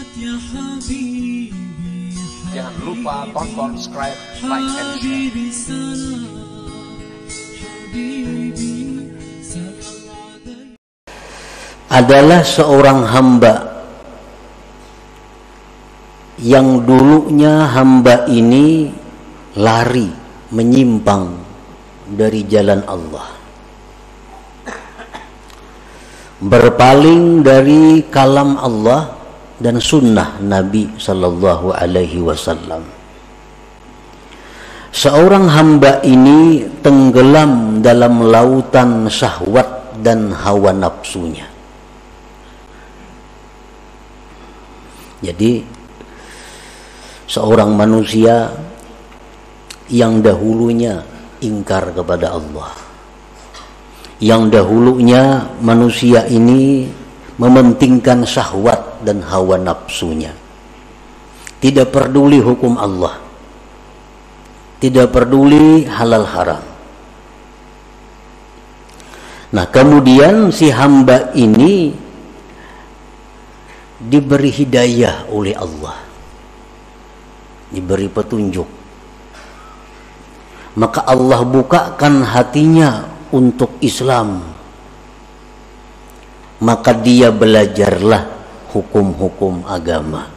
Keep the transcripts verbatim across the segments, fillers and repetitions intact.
Jangan lupa tonton, subscribe, like, and share. Adalah seorang hamba yang dulunya hamba ini lari, menyimpang dari jalan Allah, berpaling dari kalam Allah dan sunnah Nabi Sallallahu Alaihi Wasallam. Seorang hamba ini tenggelam dalam lautan syahwat dan hawa nafsunya. Jadi seorang manusia yang dahulunya ingkar kepada Allah, yang dahulunya manusia ini mementingkan syahwat dan hawa nafsunya, tidak peduli hukum Allah, tidak peduli halal haram. Nah, kemudian si hamba ini diberi hidayah oleh Allah, diberi petunjuk, maka Allah bukakan hatinya untuk Islam, maka dia belajarlah hukum-hukum agama.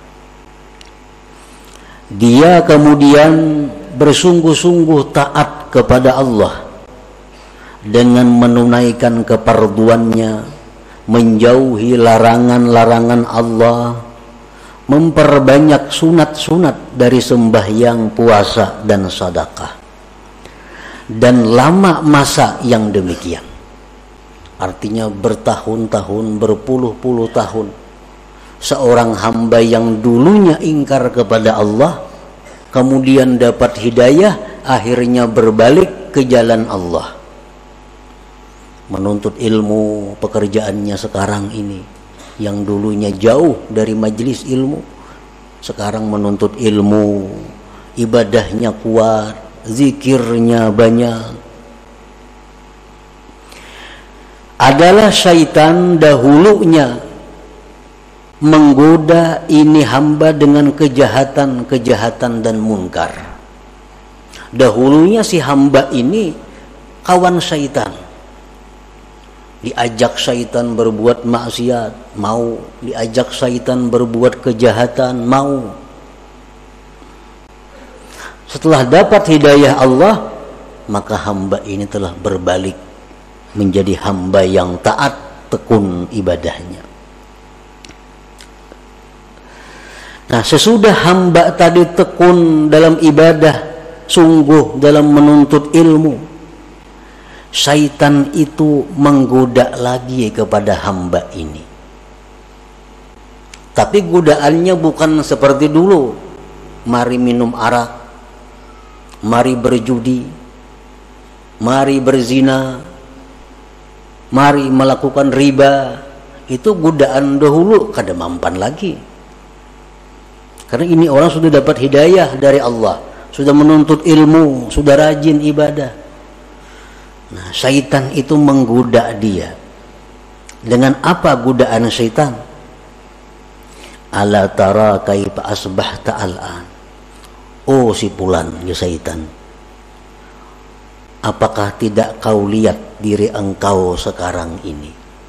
Dia kemudian bersungguh-sungguh taat kepada Allah dengan menunaikan keperduannya, menjauhi larangan-larangan Allah, memperbanyak sunat-sunat dari sembahyang, puasa, dan sedekah. Dan lama masa yang demikian, artinya bertahun-tahun, berpuluh-puluh tahun, seorang hamba yang dulunya ingkar kepada Allah kemudian dapat hidayah, akhirnya berbalik ke jalan Allah, menuntut ilmu. Pekerjaannya sekarang ini, yang dulunya jauh dari majelis ilmu, sekarang menuntut ilmu, ibadahnya kuat, zikirnya banyak. Adalah syaitan dahulunya menggoda ini hamba dengan kejahatan-kejahatan dan munkar. Dahulunya si hamba ini kawan syaitan, diajak syaitan berbuat maksiat, mau. Diajak syaitan berbuat kejahatan, mau. Setelah dapat hidayah Allah, maka hamba ini telah berbalik menjadi hamba yang taat, tekun ibadahnya. Nah, sesudah hamba tadi tekun dalam ibadah, sungguh dalam menuntut ilmu, syaitan itu menggoda lagi kepada hamba ini. Tapi godaannya bukan seperti dulu, mari minum arak, mari berjudi, mari berzina, mari melakukan riba. Itu godaan dahulu, kada mampan lagi. Karena ini orang sudah dapat hidayah dari Allah, sudah menuntut ilmu, sudah rajin ibadah. Nah, syaitan itu menggoda dia. Dengan apa godaan syaitan? Ala tara kaifa asbahta al'an. Oh si fulan, ya syaitan, apakah tidak kau lihat diri engkau sekarang ini?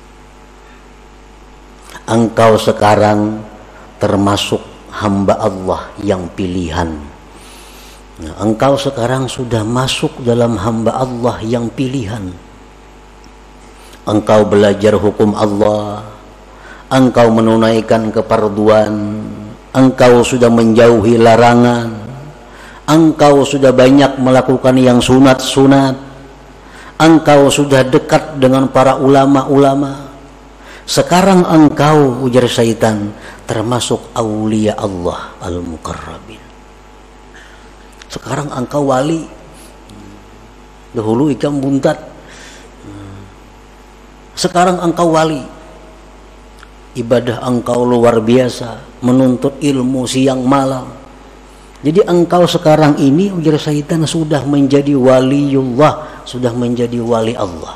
Engkau sekarang termasuk hamba Allah yang pilihan. Nah, engkau sekarang sudah masuk dalam hamba Allah yang pilihan. Engkau belajar hukum Allah, engkau menunaikan keperduan, engkau sudah menjauhi larangan, engkau sudah banyak melakukan yang sunat-sunat, engkau sudah dekat dengan para ulama-ulama. Sekarang engkau, ujar syaitan, termasuk aulia Allah al-muqarrabin. Sekarang engkau wali, dahulu ikan buntat, sekarang engkau wali. Ibadah engkau luar biasa, menuntut ilmu siang malam. Jadi engkau sekarang ini, ujar syaitan, sudah menjadi waliullah, sudah menjadi wali Allah.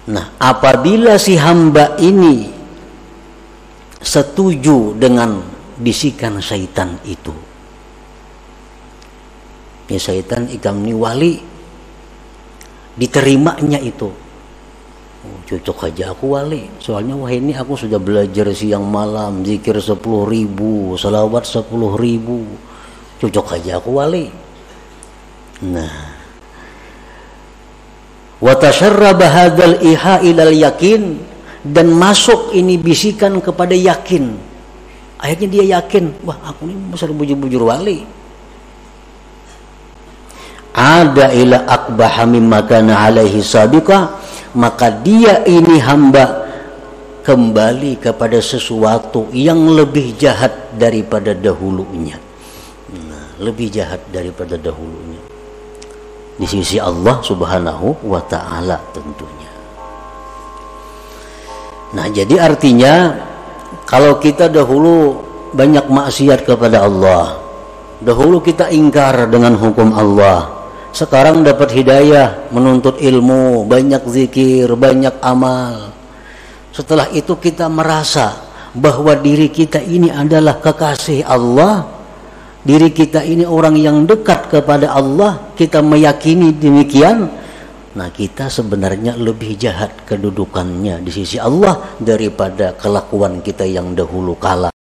Nah, apabila si hamba ini setuju dengan bisikan syaitan itu, ya syaitan ikam ni wali, diterimanya itu, oh, cocok aja aku wali, soalnya wah ini aku sudah belajar siang malam, zikir sepuluh ribu, salawat sepuluh ribu, cocok aja aku wali. Nah, wa tasharraba hadzal iha ilal yakin, dan masuk ini bisikan kepada yakin. Akhirnya dia yakin, wah aku ini besar bujur-bujur wali. Ada ila akbaha mimma kana alaihi sabiqa, maka dia ini hamba kembali kepada sesuatu yang lebih jahat daripada dahulunya. Nah, lebih jahat daripada dahulunya di sisi Allah Subhanahu wa ta'ala tentunya. Nah, jadi artinya kalau kita dahulu banyak maksiat kepada Allah, dahulu kita ingkar dengan hukum Allah, sekarang dapat hidayah, menuntut ilmu, banyak zikir, banyak amal. Setelah itu kita merasa bahwa diri kita ini adalah kekasih Allah, diri kita ini orang yang dekat kepada Allah, kita meyakini demikian. Nah, kita sebenarnya lebih jahat kedudukannya di sisi Allah daripada kelakuan kita yang dahulu kala.